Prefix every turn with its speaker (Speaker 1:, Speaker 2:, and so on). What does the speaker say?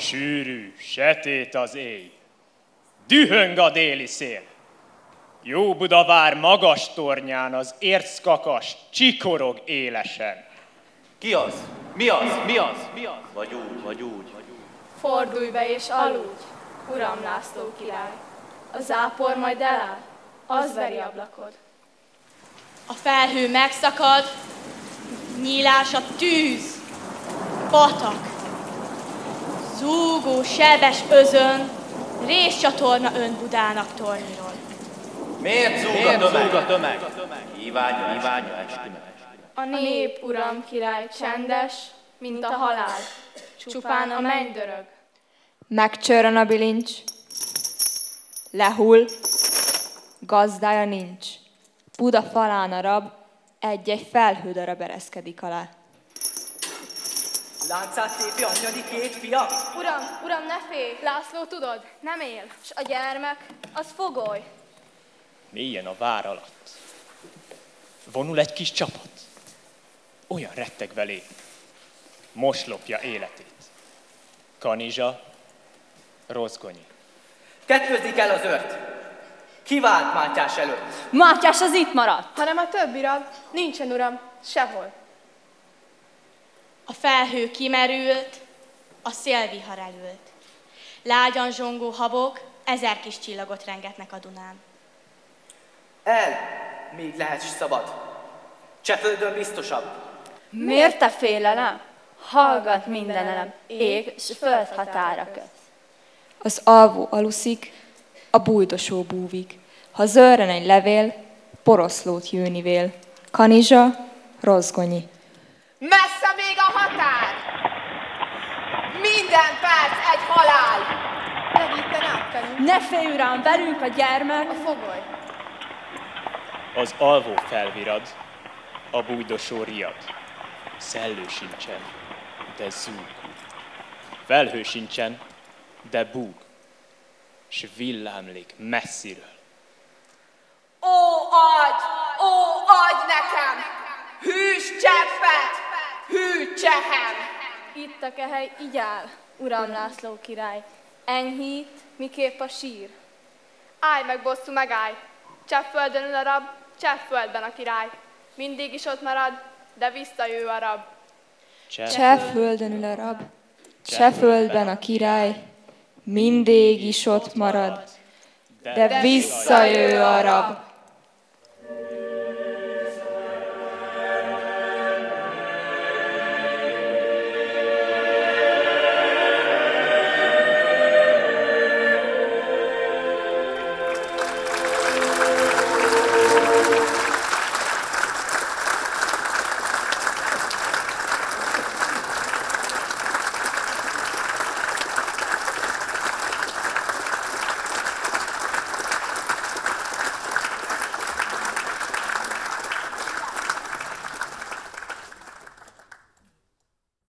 Speaker 1: Sűrű, setét az éj, dühöng a déli szél. Jóbudavár magas tornyán az érckakas csikorog élesen.
Speaker 2: Ki az? Mi az? Mi az? Mi az? Vagy úgy, vagy úgy.
Speaker 3: Fordulj be és aludj, Uram László király. A zápor majd eláll, az veri ablakod.
Speaker 4: A felhő megszakad, nyílás a tűz, patak. Zúgó, sebes özön, réscsatorna ön Budának tornyiról.
Speaker 2: Miért zúg a tömeg? Kívánja eskümet.
Speaker 3: A nép, Uram király, csendes, mint a halál, csupán a menny dörög.
Speaker 5: Megcsörön a bilincs, lehull, gazdája nincs. Buda falán a rab, egy-egy felhődarab ereszkedik alá.
Speaker 6: Láncát tépi anyjadikét, fia?
Speaker 3: Uram, ne félj! László, tudod, nem él, s a gyermek, az fogoly.
Speaker 1: Mélyen a vár alatt vonul egy kis csapat. Olyan rettegve lép, most lopja életét. Kanizsa, Rozgonyi.
Speaker 6: Kettőzik el az ört. Kivált Mátyás előtt?
Speaker 7: Mátyás az itt maradt.
Speaker 3: Hanem a többi rab, nincsen, uram, sehol.
Speaker 4: A felhő kimerült, a szélvihar elült. Lágyan zsongó habok 1000 kis csillagot rengetnek a Dunán.
Speaker 6: El, még lehetsz szabad. Cseföldön biztosabb.
Speaker 7: Miért te félelem? Hallgat minden elem, ég s föld határa köz.
Speaker 5: Az alvó aluszik, a bújdosó búvik. Ha zörren egy levél, poroszlót jőni vél. Kanizsa, Rozgonyi.
Speaker 8: Messze még a határ! Minden perc egy halál!
Speaker 3: Legitten átkenünk.
Speaker 7: Ne félj, uram, velünk a gyermek.
Speaker 3: A fogoly.
Speaker 1: Az alvó felvirad, a bújdosó riad. Szellő sincsen, de zúg. Felhő sincsen, de búg. S villámlik messziről.
Speaker 8: Ó, adj nekem! Hűs cseppet, hű csehem!
Speaker 3: Itt a kehely, így áll, Uram László király. Enyhít, miképp a sír. Állj meg, bosszú, megállj! Cseppföldön ül a rab, cseppföldben a király. Mindig is ott marad, de visszajő a rab.
Speaker 5: Cseppföldön ül a rab, cseppföldben a király. Mindig is ott marad, de visszajő a rab.